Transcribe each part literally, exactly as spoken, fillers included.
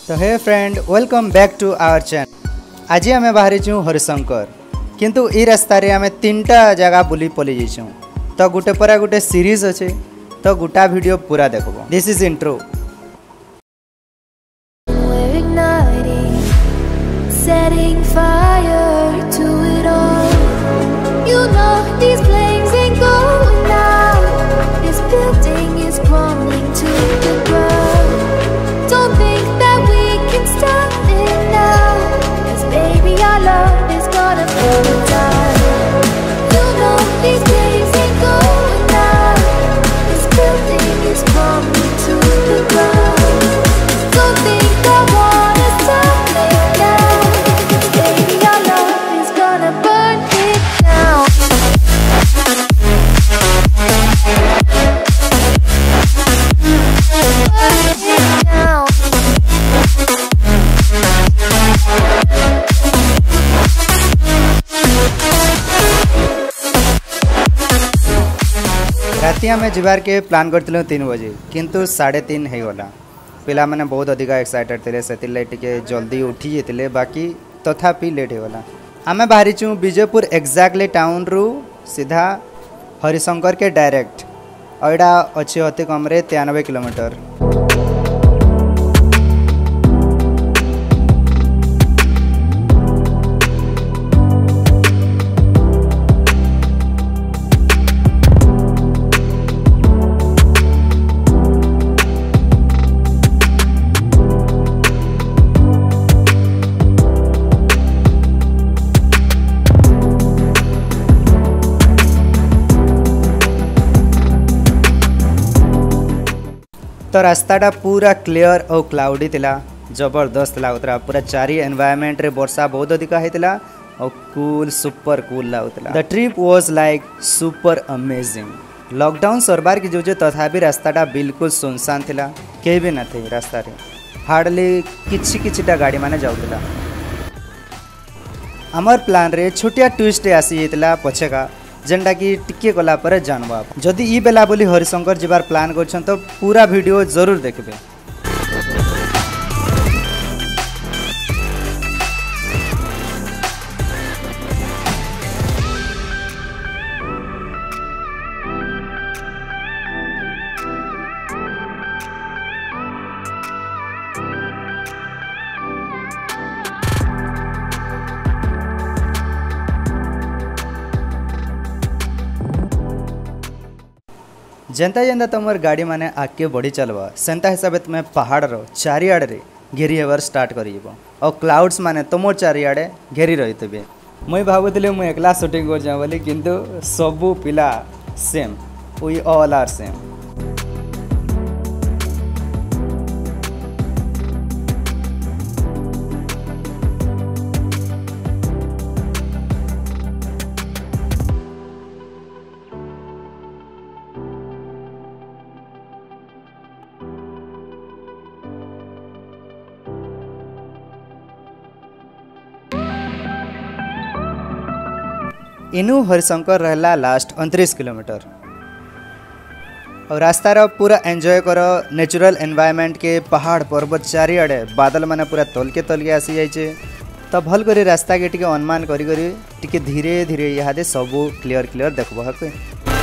तो hey friend welcome back to our channel. आज आम बाहरी छूँ हरिशंकर किंतु ई रास्ता रे आम तीन टा जगह बुली पली जाइछूँ। तो गुटे पर गुटे सीरीज अच्छे तो गोटा वीडियो पूरा देखो। This is intro. Setting fire to it all. You know these flames ain't going out. This building is crumbling to the ground. Don't think that we can stop it now, 'cause baby our love is gonna burn it down. You know these flames ain't going out. This building is crumbling to the ground. Don't think I wanna stop it now. राति आम जबार के plan करथिलु तीन बजे किंतु साढ़े तीन हो गला। पिला माने बहुत अधिका एक्साइटेड थे से टिके जल्दी उठी जाते बाकी तथापि लेट हो गला। आम बाहरी छूँ विजयपुर एक्जाक्टली टाउन रु सीधा हरिशंकर के डायरेक्ट और यहाँ अच्छे अति कम रे तिरानबे किलोमीटर। तो रास्ताटा पूरा क्लियर और क्लाउडी थिला, जबरदस्त लगुला। पूरा चारि एनवायरनमेंट रे वर्षा बहुत अधिका होता और कूल सुपर कूल लगुला। The trip was like super amazing. Lockdown सरबार की जो तथापि रास्ताटा बिल्कुल सुनसान थिला, कहीं भी न थे रास्ता रे। हार्डली किछि किछिटा गाड़ी माने जाउला। आमर प्लान रे छोटिया ट्विस्ट आसी जाइतला पछेका जेनटा कि टिके गला पर जानवा। जदि ई बेला बोली हरिशंकर जीवार प्लान करछन तो पूरा वीडियो जरूर देखबे। जेनता जेनता तुम गाड़ी माने आगे बढ़ी चलवा सेंता हिसाब से तुम्हें पहाड़ रो चारिआडे घेरी हेबार स्टार्ट कर और क्लाउड्स माने तुम चारिआडे घेरी रही थे। मुई भावुली मुझे एकला शूटिंग कर जाऊँ बोली किंतु सबू पिला same, we all are same. इनू हरिशंकर रहला लास्ट उनतीस किलोमीटर और रास्तार पूरा एंजॉय करो नेचुरल एनवायरनमेंट के पहाड़ पर्वत चारिआडे बादल माने पूरा तलके तलके आसी जाइए। तो भल करी रास्ता के टिके अनुमान करी करी टिके धीरे धीरे यहाँ सबू क्लियर क्लियर देखबो हके।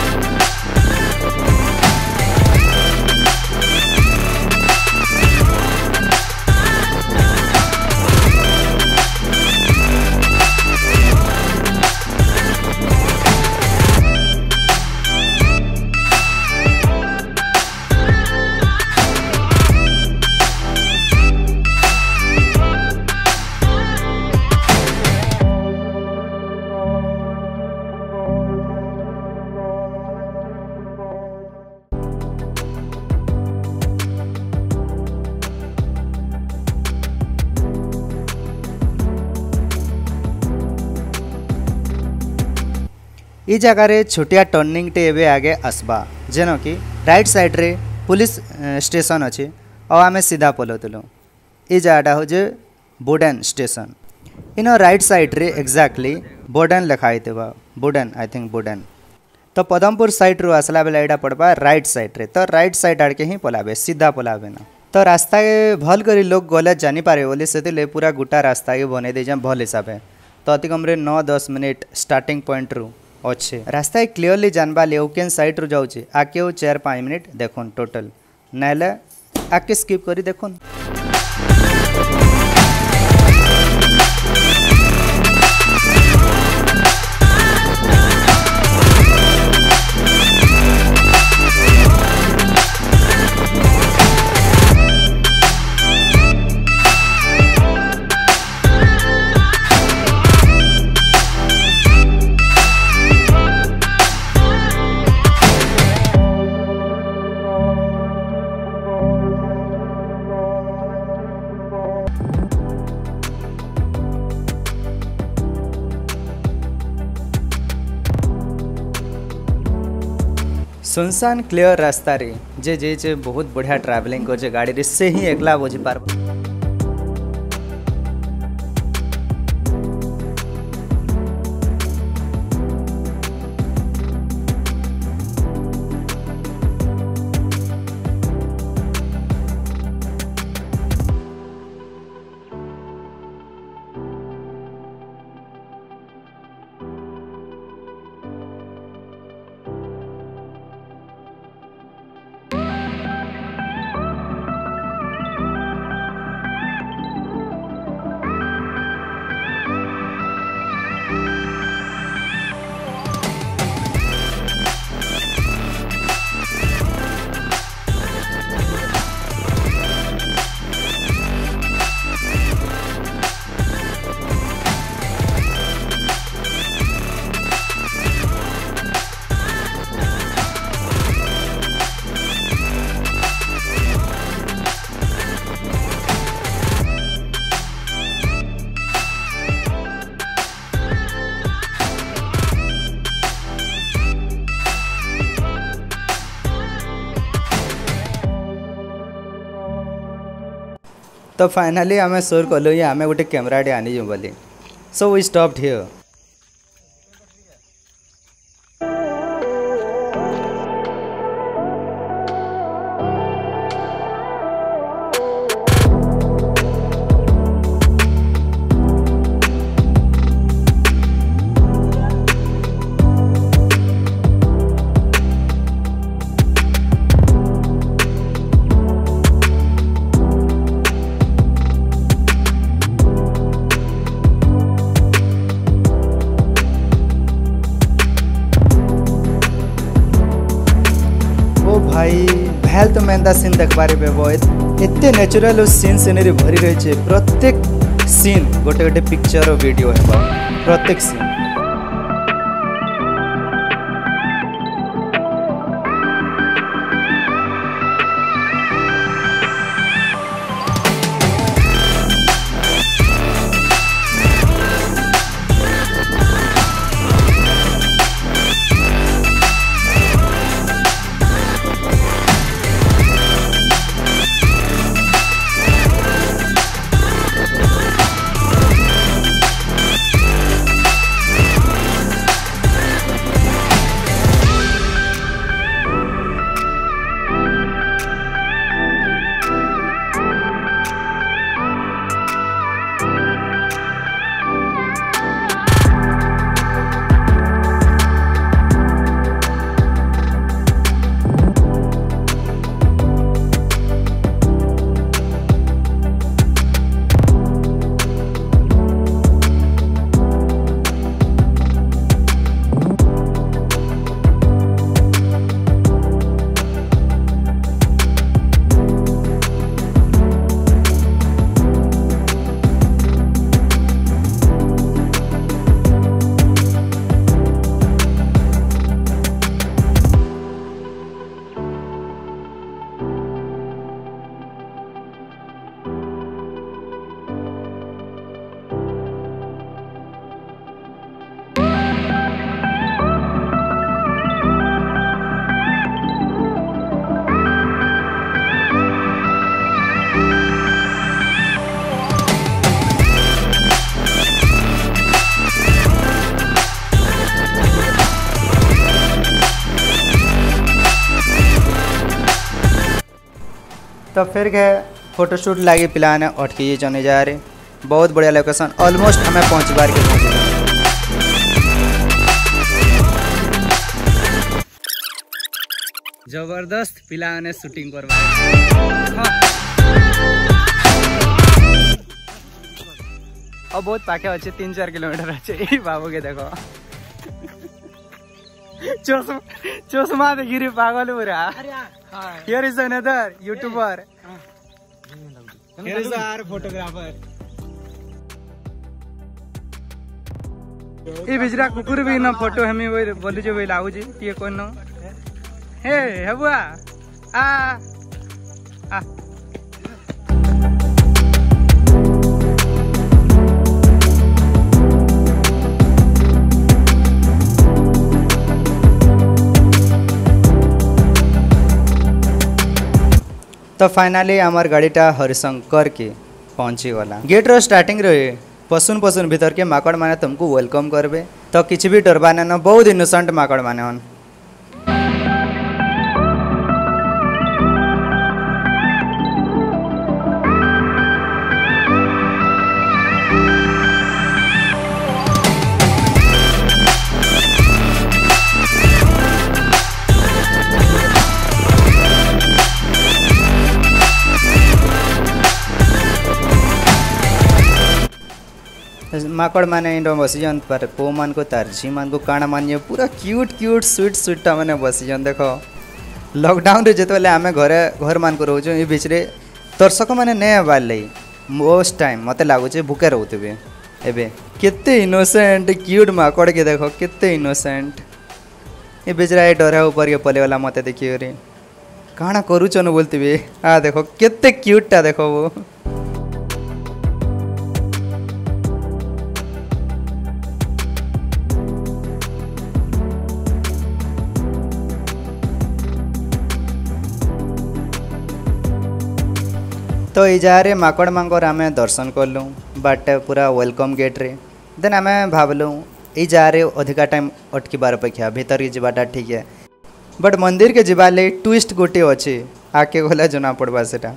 ई जगार छोटिया टर्निंग टे एवं आगे आसबा जेन कि राइट साइड रे पुलिस स्टेशन अच्छे और आम सीधा पलौलु। ये जगटा हूँ Boden station. In right side रे एक्जाक्टली बोडेन लिखाई थे बोडेन आई थिंक बोडेन। तो पदमपुर साइड रू आसला बेला यहाँ पड़वा राइट साइड रे। तो राइट साइड आड़ के ही पलाबे सीधा पलाबे ना। तो रास्ता के भल करी लोग गले जानी पारे बोली से पूरा गोटा रास्ता के बने दे भल हिसाब है। तो अति कम नौ दस मिनिट स्टार्टिंग पॉइंट रू अच्छे रास्ता क्लीयरली जानवा ले केन साइड रू जाऊँ आके चार पाँच मिनिट देखुन टोटल ना आके स्किप करी देखुन। सुनसान क्लियर रास्ता रे जे जे जे बहुत बढ़िया ट्रैवलिंग कर गाड़ी रे से ही एकला बुझी पार। तो फाइनली आम सोर कलु आम गोटे कैमराटे आनी बोली सो वी स्टॉप्ड हियर। भाई भैल तो मैं सीन देखबारे एत नेचुरल सीन सीनरी भरी रही है। प्रत्येक सीन गोटे गोटे पिक्चर और वीडियो है प्रत्येक सीन। तो फिर के फोटोशूट लगी पिलाने अटकी चने जा रहे बहुत बढ़िया लोकेशन ऑलमोस्ट हमें पहुँचबार के पहुँच जबरदस्त पिलाने शूटिंग करवा अब बहुत पाखे अच्छे तीन चार किलोमीटर अच्छे बाबू के देखो चश्मा चश्मा देखी रे पागल पूरा here is another YouTuber here is our photographer ई बिजरा कुकुर भी न फोटो हमें वो बोली जो लाऊ जी ये कोन हे हेबुआ आ आ तो फाइनाली आमार गाड़ीटा हरिशंकर के पहुँची गला गेट रो स्टार्टिंग रहे पसुन पसुन भीतर के माकड़ माने तुमको वेलकम करबे तो किसी भी डरबाने न बहुत इनोसेंट माकड़ माने हन माकड़ माने इंडो बसीजन पर पो मान को तारजी मान को काना मानिए पूरा क्यूट क्यूट स्वीट स्वीट मैंने बसीजन देख लॉकडाउन रे जेतले आमे घरे घर मान को रोजो ई बिचरे दर्शक माने ने बाल लई मोस्ट टाइम मते लागो छे भूखे रहउतबे एबे केते इनोसेंट क्यूट माकड़ के देखो केते इनोसेंट ए बिचरा ए डरा ऊपर के पले वाला मते देखियो रे काना करू चनो बोलतबे आ देखो केते क्यूट ता देखो वो तो इजारे माकड़ मांगर आम दर्शन कलु बाट पूरा वेलकम गेट रे देन आम भावलु इजारे अधिका टाइम अटकीबार अपेक्षा भीतर की जाटा ठीक है बट मंदिर के जीवाले ट्विस्ट गोटे अच्छे आके गला जना पड़वा सेटा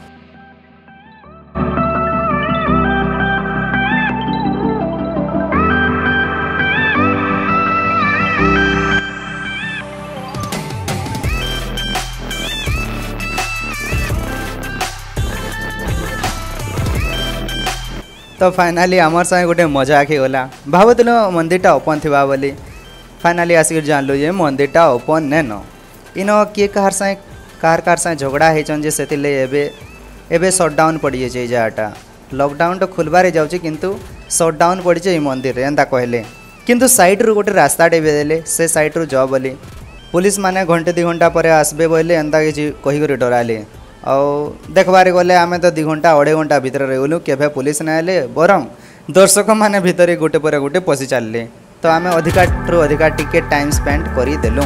तो फाइनाली आमर संगे गोटे मजा के गला भावुल मंदिरटा ओपन थी बोली फाइनाली आसिक जानलु जे मंदिरटा ओपन नेन इन किए कहार संगे कार कार संगे झगड़ा होचन जे सेतिले एबे एबे शटडाउन पड़ी जाए जहाँटा लॉकडाउन तो खुलबारे जाऊँ किंतु शटडाउन पड़ी जाए मंदिर एंता कहले किंतु साइड रु गोटे रास्ताटे भी देले से साइड रु जाओ बोली पुलिस माने घंटे दि घंटा पर आसबे बोले एंता कि कहीकि डराले आउ देखबारे गले आमे तो दि घंटा अढ़े घंटा भितर रहलु केभे पुलिस ना आले बरं दर्शक माने भितर गोटे पर गोटे पशि चलले तो आमे अधिका रु अधिका टिके टाइम स्पेंड करी देलु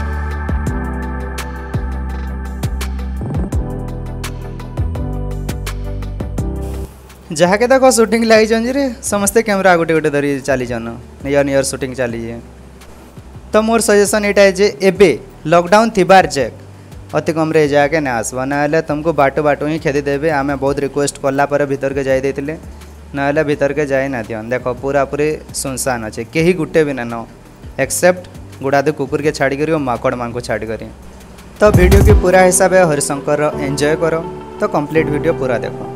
जहाँ के देखो शूटिंग लगी जन रे समस्ते कैमरा गोटे गोटे धरी चली जन नियर नियर शूटिंग चली तो मोर सजेशन एटा है जे एबे लॉकडाउन थिबार चेक अति कम रे जाके ना आसवा ना तुमको बाटो बाटो ही खेदी देवे आमे बहुत रिक्वेस्ट कला पर भीतर के जाई देथिले ना भीतर के जाई ना दियन देखो पूरा पूरी सुनसान अच्छे कहीं गुटे भी ना एक्सेप्ट गुड़ादे कुकुर के छाड़ी करी और माकड़ मान को छाड़ी करी तो वीडियो के पूरा हिसाब है हरिशंकर एंजॉय करो तो कंप्लीट वीडियो पूरा देखो।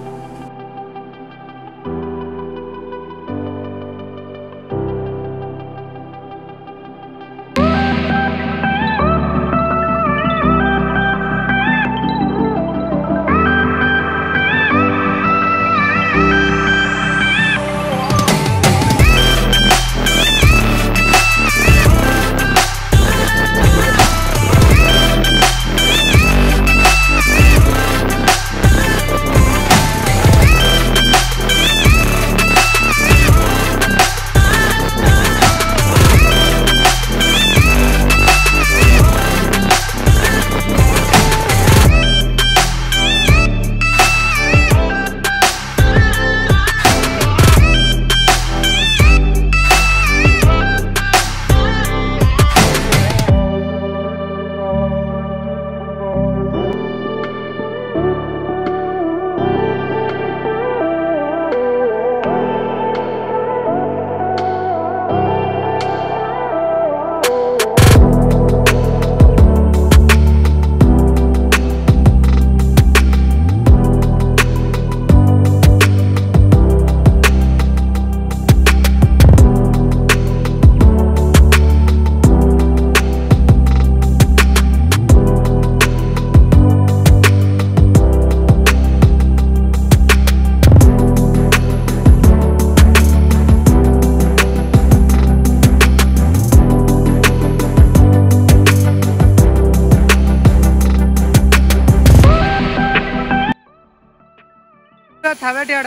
थावे टियाड़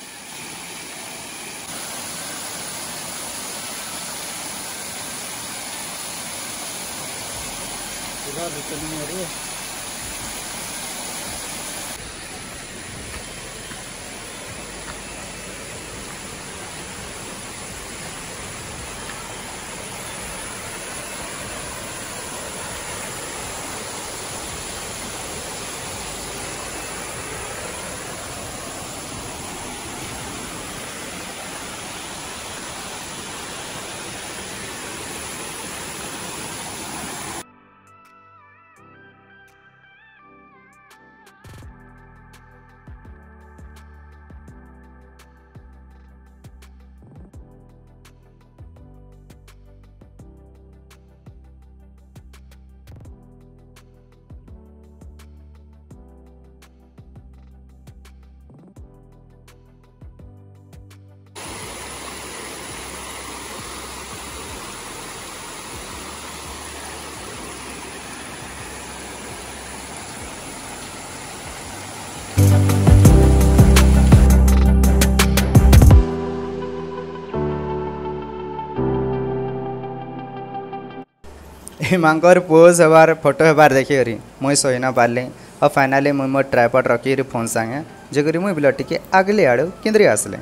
मांकर पोज हबार फोटो हबार देखिए मुई सही ना पार्ली और फाइनाली मुई मोर ट्राइपॉड रखी फोन सांगे जेकरी मुई बिल टिके आगले आड़ केन्द्री आसले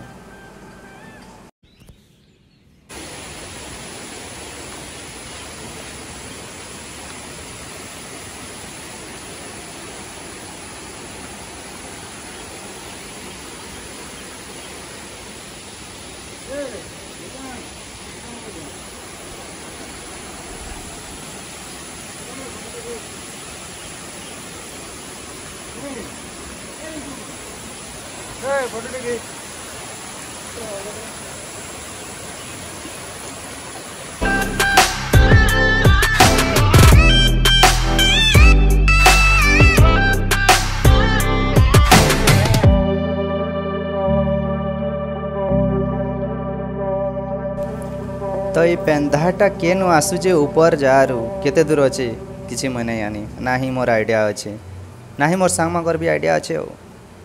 तो ये पेंधाटा केनु आसुचे ऊपर जारू केते दूर अच्छे किसी मैं नहीं आनी ना ही मोर आइडिया अच्छे ना ही मोर सांग मागर भी आइडिया अच्छे हो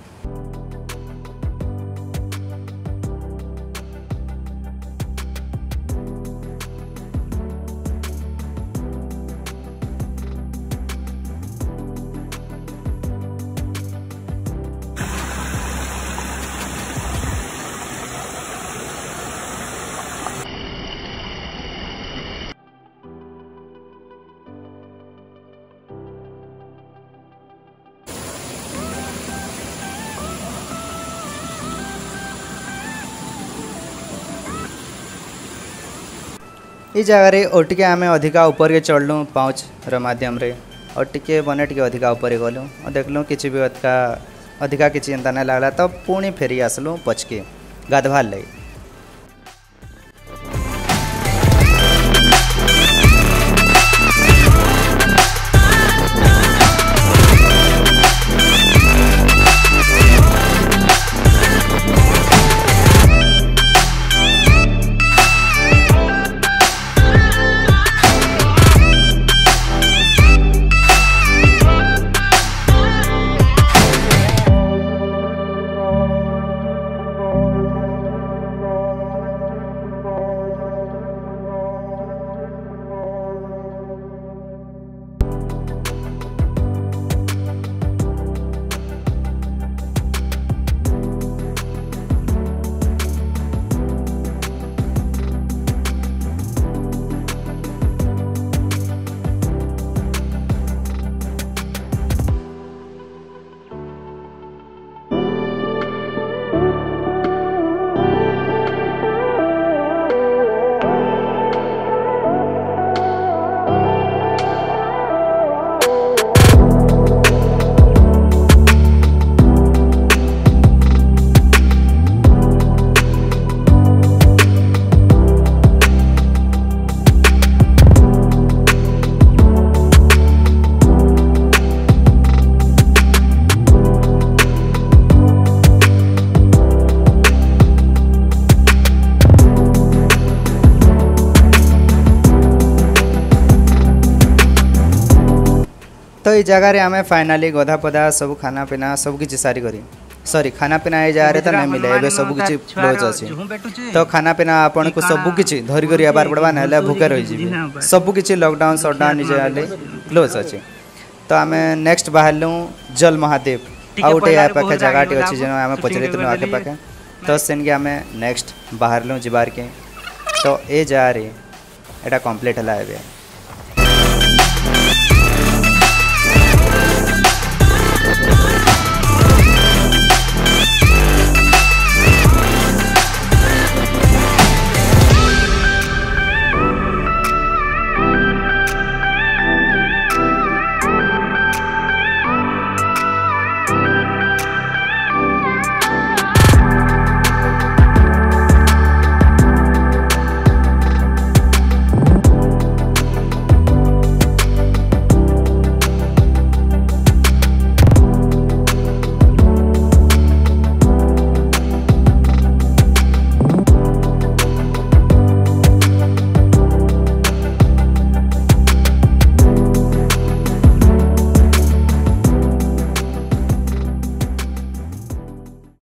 ये जगह और टे आम अधिका ऊपर के चढ़लु पाँच रमाध्यम और टे बने टे अधिका ऊपर गलु और देखलु कि भी अधिका अधिका किसी एंता नहीं लगला तो पुणी फेरी आसलु पचके गाधवार लगे तो ये जगह आम फाइनाली गधा पदा सब खाना पीना सब किसी सारी करी सॉरी खाना पीना ये जारे तो नहीं मिले एबे सब किछि क्लोज अछि तो खाना पीना आपन को सब किछि धरि करी आबार पड़बा नले भूखे रहि जिबे सब किछि लॉकडाउन शटडाउन जे आले क्लोज अछि तो आमे नेक्स्ट बाहरलु जल महादेव आउटे आ पाखे जगाटी अछि जेनो आमे पचरित न आके पाखे तो सेन के आमे नेक्स्ट बाहरलु जिबार के तो ए जा रे एटा कंप्लीट हला एबे।